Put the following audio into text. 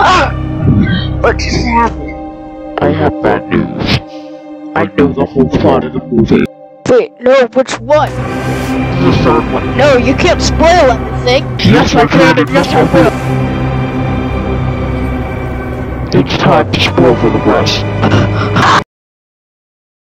What just happened? I have bad news. I know the whole plot of the movie. Wait, no, which one? The third one. No, you can't spoil everything. Yes, I can, and yes, I will. It's time to spoil for the rest.